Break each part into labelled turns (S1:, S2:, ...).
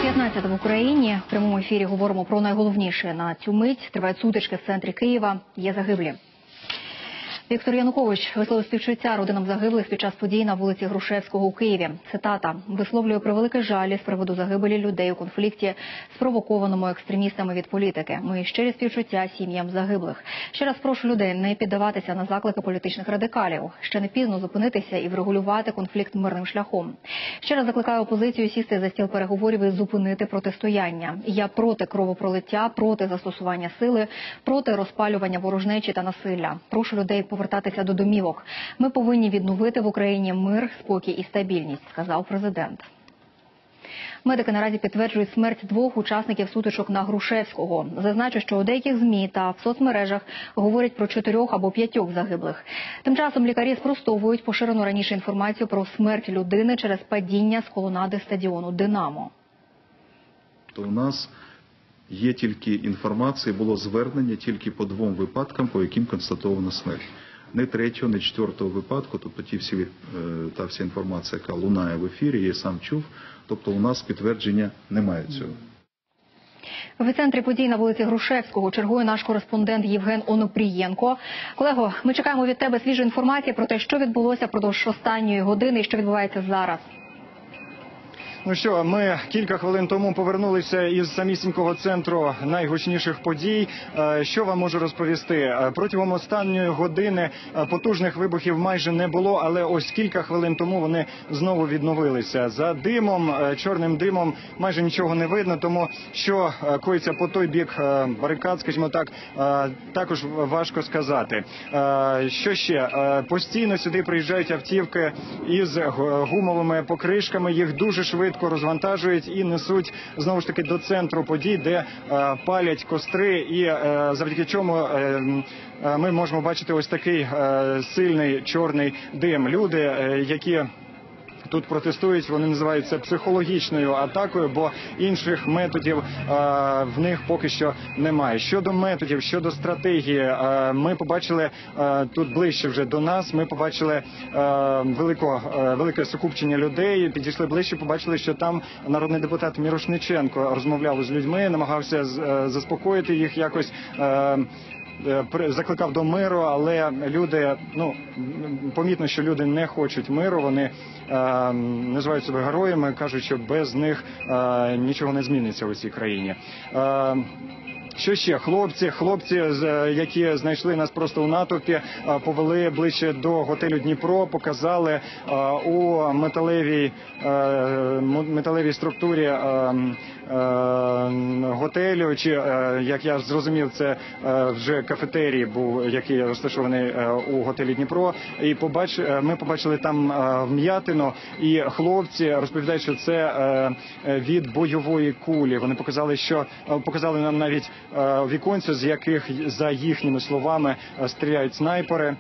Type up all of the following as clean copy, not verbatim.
S1: 19 в Україні. В прямому ефірі говоримо про найголовніше на цю мить. Тривають сутички в центрі Києва. Є загиблі. Віктор Янукович висловив співчуття родинам загиблих під час подій на вулиці Грушевського у Києві. Цитата: «Висловлює превелике жаль з приводу загибелі людей у конфлікті, спровокованому екстремістами від політики. Мої щирі співчуття сім'ям загиблих. Ще раз прошу людей не піддаватися на заклики політичних радикалів. Ще не пізно зупинитися і врегулювати конфлікт мирним шляхом. Ще раз закликаю опозицію сісти за стіл переговорів і зупинити протистояння. Я проти кровопролиття, проти застосування сили, проти розпалювання ворожнечі та насилля. Прошу людей повертатися до домівок. Ми повинні відновити в Україні мир, спокій і стабільність», – сказав президент. Медики наразі підтверджують смерть двох учасників сутичок на Грушевського. Зазначу, що у деяких ЗМІ та в соцмережах говорять про 4 або 5 загиблих. Тим часом лікарі спростовують поширену раніше інформацію про смерть людини через падіння з колонади стадіону «Динамо».
S2: У нас є тільки інформація, було звернення тільки по 2 випадкам, по яким констатована смерть. Не 3-го, не 4-го випадку, тобто та вся інформація, яка лунає в ефірі, я сам чув, тобто у нас підтвердження немає цього.
S1: В епіцентрі подій на вулиці Грушевського чергує наш кореспондент Євген Онопрієнко. Колего, ми чекаємо від тебе свіжої інформації про те, що відбулося впродовж останньої години і що відбувається зараз.
S3: Ну що, ми кілька хвилин тому повернулися із самісінького центру найгучніших подій. Що вам можу розповісти? Протягом останньої години потужних вибухів майже не було, але ось кілька хвилин тому вони знову відновилися. За димом, чорним димом майже нічого не видно, тому що коїться по той бік барикад, скажімо так, також важко сказати. Що ще? Постійно сюди приїжджають автівки із гумовими покришками, їх дуже швидко розвантажують і несуть знову ж таки до центру подій, де палять костри, і завдяки чому ми можемо бачити ось такий сильний чорний дим. Люди, які тут протестують, вони називають це психологічною атакою, бо інших методів в них поки що немає. Щодо методів, щодо стратегії, ми побачили тут ближче вже до нас, ми побачили велике сукупчення людей, підійшли ближче, побачили, що там народний депутат Мірошниченко розмовляв з людьми, намагався заспокоїти їх якось, закликав до миру, але люди, помітно, що люди не хочуть миру, вони називають себе героями, кажуть, що без них нічого не зміниться у цій країні. Що ще? Хлопці, які знайшли нас просто у натовпі, повели ближче до готелю Дніпро, показали у металевій структурі готелю, чи, як я зрозумів, це вже кафетерій був, який розташований у готелі Дніпро, і ми побачили там вм'ятину, і хлопці розповідають, що це від бойової кулі. Вони показали нам навіть віконця, з яких, за їхніми словами, стріляють снайпери.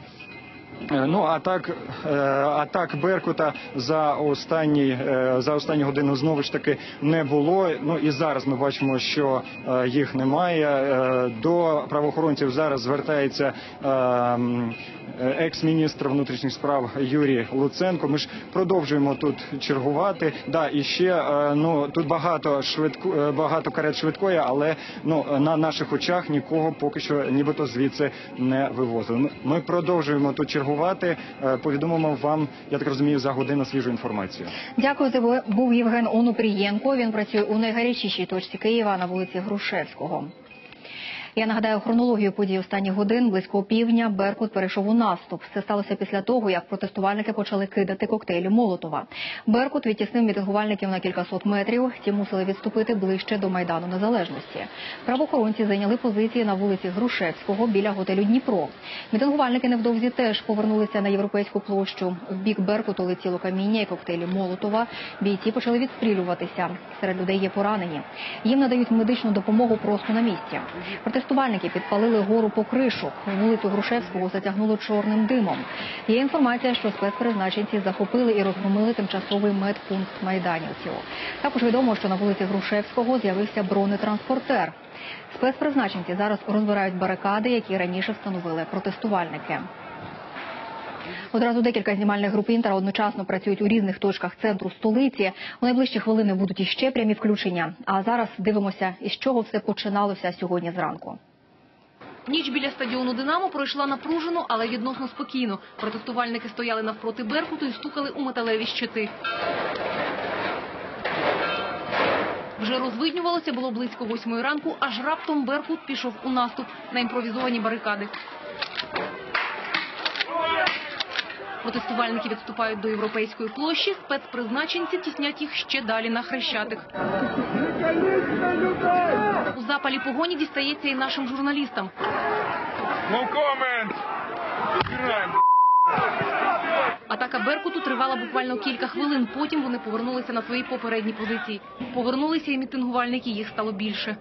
S3: Атак Беркута за останню годину знову ж таки не було. І зараз ми бачимо, що їх немає. До правоохоронців зараз звертається екс-міністр внутрішніх справ Юрій Луценко. Ми ж продовжуємо тут чергувати. І ще тут багато карет швидкої, але на наших очах нікого поки що нібито звідси не вивозили. Ми продовжуємо тут чергувати. Повідомимо вам, я так розумію, за годину свіжу інформацію.
S1: Дякую. Це був Євген Онопрієнко. Він працює у найгарячішій точці Києва на вулиці Грушевського. Я нагадаю хронологію подій останніх годин. Близько півдня Беркут перейшов у наступ. Це сталося після того, як протестувальники почали кидати коктейлі Молотова. Беркут відтіснив мітингувальників на кількасот метрів. Ті мусили відступити ближче до Майдану Незалежності. Правоохоронці зайняли позиції на вулиці Грушевського біля готелю Дніпро. Мітингувальники невдовзі теж повернулися на Європейську площу. В бік Беркуту летіло каміння і коктейлі Молотова. Бійці почали відстрілюватися. Серед людей є поранені. Їм надають медичну допомогу просто на місці. Протестувальники підпалили гору покришок. Вулицю Грушевського затягнуло чорним димом. Є інформація, що спецпризначенці захопили і розгромили тимчасовий медпункт майданівців. Також відомо, що на вулиці Грушевського з'явився бронетранспортер. Спецпризначенці зараз розбирають барикади, які раніше встановили протестувальники. Одразу декілька знімальних груп «Інтера» одночасно працюють у різних точках центру столиці. У найближчі хвилини будуть іще прямі включення. А зараз дивимося, із чого все починалося сьогодні зранку.
S4: Ніч біля стадіону «Динамо» пройшла напружено, але відносно спокійно. Протестувальники стояли навпроти «Беркуту» і стукали у металеві щити. Вже розвиднювалося, було близько 8 ранку, аж раптом «Беркут» пішов у наступ на імпровізовані барикади. Протестувальники відступають до Європейської площі, спецпризначенці тіснять їх ще далі на Хрещатик. У запалі погоні дістається і нашим журналістам. Атака «Беркуту» тривала буквально кілька хвилин, потім вони повернулися на свої попередні позиції. Повернулися і мітингувальники, їх стало більше.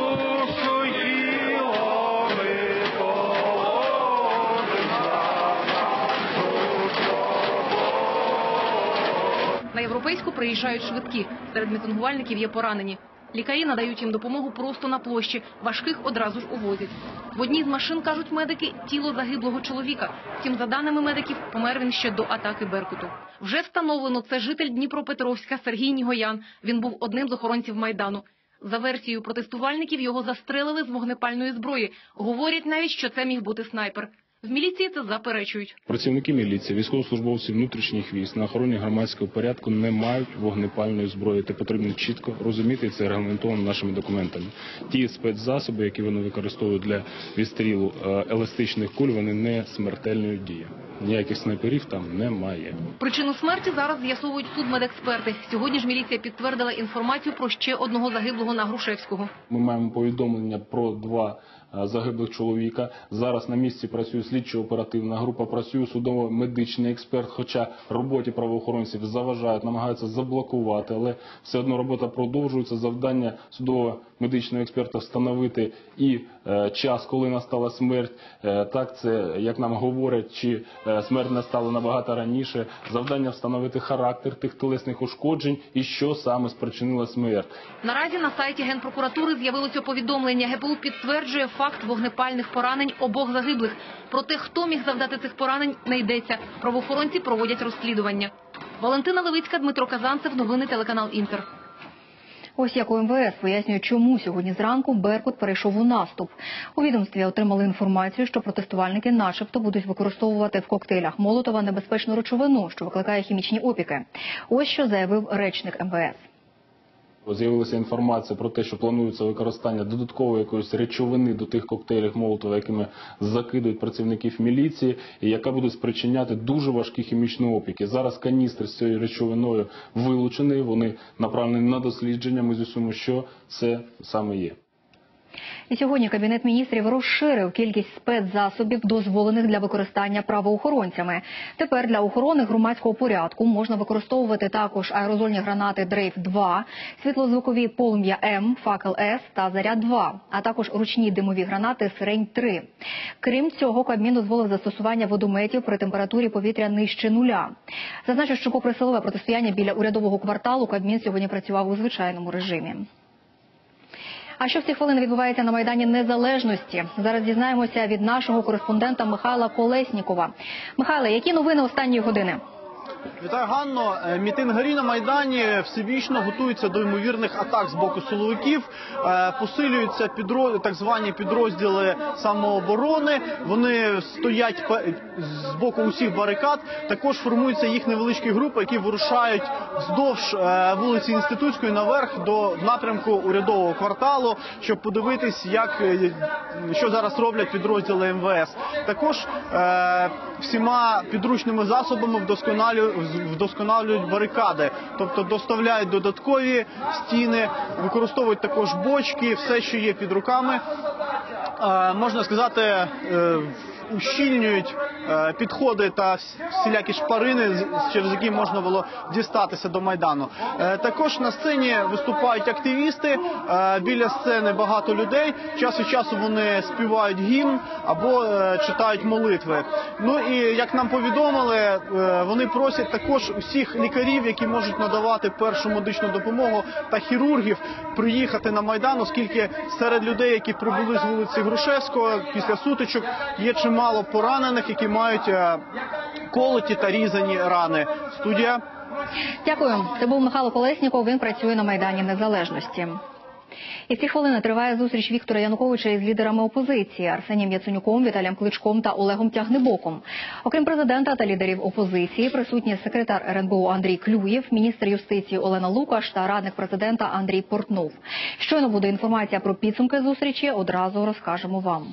S4: На Європейську приїжджають швидкі. Серед мітингувальників є поранені. Лікарі надають їм допомогу просто на площі. Важких одразу ж увозять. В одній з машин, кажуть медики, тіло загиблого чоловіка. Втім, за даними медиків, помер він ще до атаки «Беркуту». Вже встановлено, це житель Дніпропетровська Сергій Нігоян. Він був одним з охоронців Майдану. За версією протестувальників, його застрелили з вогнепальної зброї. Говорять навіть, що це міг бути снайпер. В міліції це заперечують.
S5: Працівники міліції, військовослужбовці внутрішніх військ на охороні громадського порядку не мають вогнепальної зброї. Це потрібно чітко розуміти, і це регламентовано нашими документами. Ті спецзасоби, які вони використовують для відстрілу еластичних куль, вони не смертельної дії. Ніяких снайперів там немає.
S4: Причину смерті зараз з'ясовують судмедексперти. Сьогодні ж міліція підтвердила інформацію про ще одного загиблого на Грушевського.
S5: Ми маємо повідомлення про 2 загиблих чоловіка. Зараз на місці працює слідчо-оперативна група, працює судово-медичний експерт, хоча роботі правоохоронців заважають, намагаються заблокувати, але все одно робота продовжується. Завдання судово-медичного експерта встановити і час, коли настала смерть. Так, це, як нам говорять, чи смерть настала набагато раніше. Завдання встановити характер тих тілесних ушкоджень і що саме спричинило смерть.
S4: Наразі на сайті Генпрокуратури з'явилося повідомлення. ГПУ підтверджує факт вогнепальних поранень обох загиблих. Про те, хто міг завдати цих поранень, не йдеться. Правоохоронці проводять розслідування. Валентина Левицька, Дмитро Казанцев. Новини телеканал «Інтер».
S1: Ось як у МВС пояснює, чому сьогодні зранку «Беркут» перейшов у наступ. У відомстві отримали інформацію, що протестувальники начебто будуть використовувати в коктейлях Молотова небезпечну речовину, що викликає хімічні опіки. Ось що заявив речник МВС.
S5: З'явилася інформація про те, що планується використання додаткової якоїсь речовини до тих коктейлів Молотова, якими закидують працівників міліції, і яка буде спричиняти дуже важкі хімічні опіки. Зараз каністри з цією речовиною вилучені, вони направлені на дослідження, ми з'ясуємо, що це саме є.
S1: І сьогодні Кабінет міністрів розширив кількість спецзасобів, дозволених для використання правоохоронцями. Тепер для охорони громадського порядку можна використовувати також аерозольні гранати «Дрейф-2», світлозвукові «Полум'я-М», «Факел-С» та «Заряд-2», а також ручні димові гранати «Сирень-3». Крім цього, Кабмін дозволив застосування водометів при температурі повітря нижче нуля. Зазначу, що попри силове протистояння біля урядового кварталу, Кабмін сьогодні працював у звичайному режимі. А що в ці хвилини відбувається на Майдані Незалежності? Зараз дізнаємося від нашого кореспондента Михайла Колеснікова. Михайле, які новини останньої години?
S6: Вітаю, Ганно. Мітингарі на Майдані всебічно готуються до ймовірних атак з боку силовиків. Посилюються так звані підрозділи самооборони. Вони стоять з боку усіх барикад. Також формуються їх невеличкі групи, які вирушають вздовж вулиці Інститутської наверх до напрямку урядового кварталу, щоб подивитись, що зараз роблять підрозділи МВС. Також всіма підручними засобами вдосконалюють барикади, тобто доставляють додаткові стіни, використовують також бочки, все, що є під руками. Можна сказати, ущільнюють підходи та всілякі шпарини, через які можна було дістатися до Майдану. Також на сцені виступають активісти, біля сцени багато людей, час від часу вони співають гімн або читають молитви. Ну і, як нам повідомили, вони просять також усіх лікарів, які можуть надавати першу медичну допомогу, та хірургів приїхати на Майдан, оскільки серед людей, які прибули з вулиці Грушевського після сутичок, є чимало поранених, які мають колоті та різані рани. Студія.
S1: Дякую. Це був Михайло Колесніков. Він працює на Майдані Незалежності. І ці хвилини триває зустріч Віктора Януковича із лідерами опозиції Арсенієм Яценюком, Віталієм Кличком та Олегом Тягнебоком. Окрім президента та лідерів опозиції, присутні секретар РНБО Андрій Клюєв, міністр юстиції Олена Лукаш та радник президента Андрій Портнов. Щойно буде інформація про підсумки зустрічі, одразу розкажемо вам.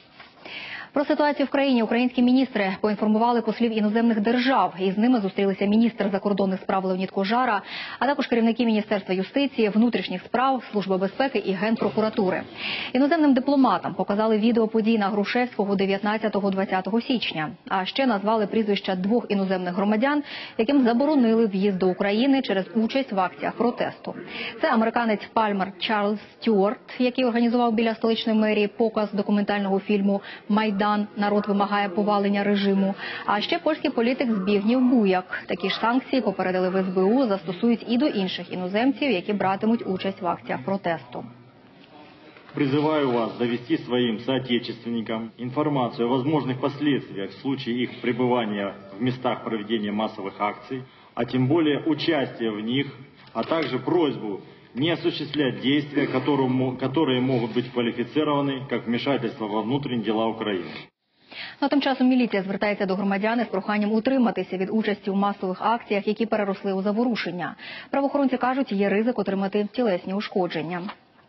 S1: Про ситуацію в країні українські міністри поінформували послів іноземних держав. Із ними зустрілися міністр закордонних справ Леонід Кожара, а також керівники Міністерства юстиції, внутрішніх справ, Служби безпеки і Генпрокуратури. Іноземним дипломатам показали відео подій на Грушевського 19-20 січня. А ще назвали прізвища 2 іноземних громадян, яким заборонили в'їзд до України через участь в акціях протесту. Це американець Пальмер Чарльз Стюарт, який організував біля столичної мерії показ документального фільму «Майдан. Народ вимагає повалення режиму». А ще польський політик Збігнєв Буяк. Такі ж санкції, попередили в СБУ, застосують і до інших іноземців, які братимуть участь в акціях протесту.
S7: Призываю вас довести своим соотечественникам информацию о возможных последствиях в случае их пребывания в местах проведения массовых акций, а тем более участия в них, а также просьбу не осуществлять действия, которые могут быть квалифицированы как вмешательство во внутренние дела Украины.
S1: А тим часом міліція звертається до громадян із проханням утриматися від участі у масових акціях, які переросли у заворушення. Правоохоронці кажуть, є ризик отримати тілесні ушкодження.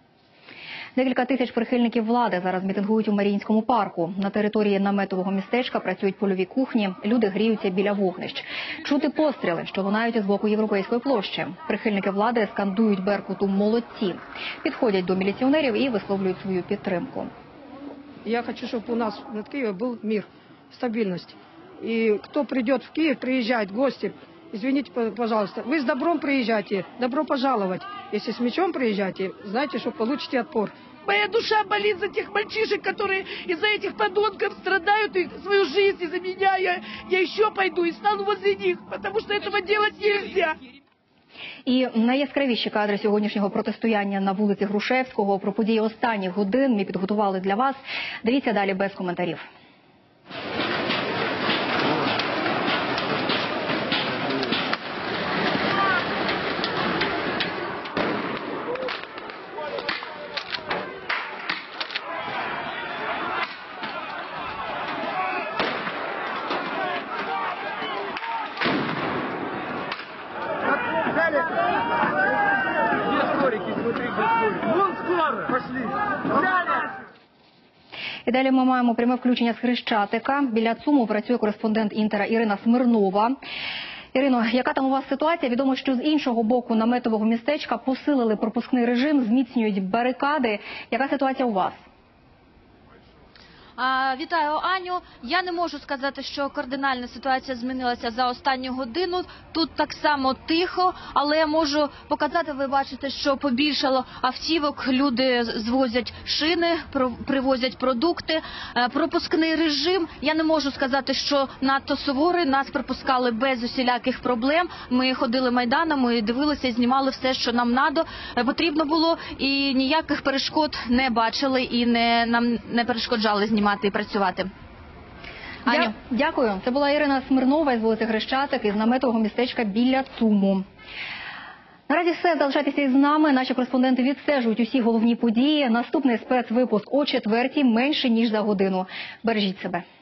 S1: Декілька тисяч прихильників влади зараз мітингують у Маріїнському парку. На території наметового містечка працюють польові кухні, люди гріються біля вогнищ. Чути постріли, що лунають з боку Європейської площі. Прихильники влади скандують Беркуту «молодці». Підходять до міліціонерів і висловлюють свою підтримку.
S8: Я хочу, чтобы у нас над Киевом был мир, стабильность. И кто придет в Киев, приезжает, гости, извините, пожалуйста, вы с добром приезжайте, добро пожаловать. Если с мечом приезжайте, знайте, что получите отпор.
S9: Моя душа болит за тех мальчишек, которые из-за этих подонков страдают и свою жизнь из-за меня. Я еще пойду и стану возле них, потому что этого делать нельзя.
S1: І найяскравіші кадри сьогоднішнього протистояння на вулиці Грушевського. Про події останніх годин ми підготували для вас. Дивіться далі без коментарів. І далі ми маємо пряме включення з Хрещатика. Біля ЦУМу працює кореспондент Інтера Ірина Смирнова. Ірино, яка там у вас ситуація? Відомо, що з іншого боку наметового містечка посилили пропускний режим, зміцнюють барикади. Яка ситуація у вас?
S10: Вітаю, Аню. Я не можу сказати, що кардинальна ситуація змінилася за останню годину. Тут так само тихо, але я можу показати, ви бачите, що побільшало автівок, люди звозять шини, привозять продукти. Пропускний режим, я не можу сказати, що надто суворий, нас пропускали без усіляких проблем. Ми ходили Майданами, дивилися, знімали все, що нам потрібно було, і ніяких перешкод не бачили і нам не перешкоджали знімати і працювати. Аню.
S1: Дякую. Це була Ірина Смирнова із вулиці Хрещатик із наметового містечка біля ЦУМу. Наразі все. Залишайтеся із нами. Наші кореспонденти відстежують усі головні події. Наступний спецвипуск о 4:00, менше ніж за годину. Бережіть себе.